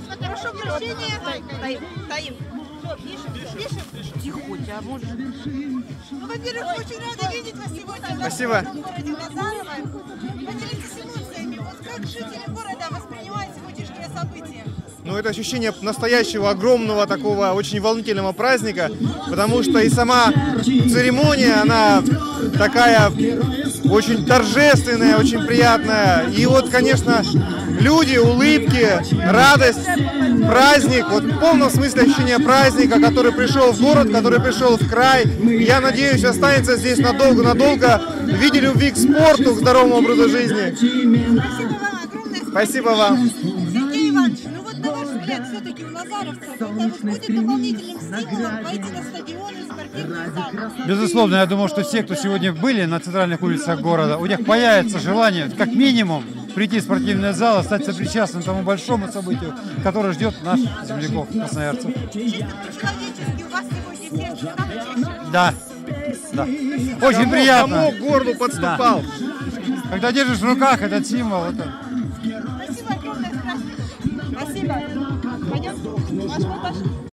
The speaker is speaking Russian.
Прошу прощения. Таим. Пишем. Тихотя, а может... Ну, во-первых, очень рада видеть вас сегодня Спасибо. в городе Назарово. Поделитесь эмоциями. Вот как жители города воспринимают сегодняшнее событие? Ну, это ощущение настоящего, огромного, такого очень волнительного праздника, потому что и сама церемония, она такая очень торжественная, очень приятная. И вот, конечно, люди, улыбки, радость, праздник, вот в полном смысле ощущение праздника, который пришел в город, который пришел в край. Я надеюсь, останется здесь надолго-надолго в виде любви к спорту, к здоровому образу жизни. Спасибо вам огромное. Спасибо вам. Сергей Иванович, ну вот на ваш взгляд, все-таки у назаровцев это вот будет дополнительным стимулом пойти на стадионы, спортивные залы? Безусловно, я думаю, что все, кто сегодня были на центральных улицах города, у них появится желание, как минимум, прийти в спортивный зал и стать сопричастным тому большому событию, которое ждет наших земляков, красноярцев. Чисто по-человечески у вас сегодня сердце стало чаще? Да, да. Очень приятно. Кому к горлу подступал. Да. Когда держишь в руках этот символ, это... Спасибо огромное, спасибо. Пойдем. Пошли.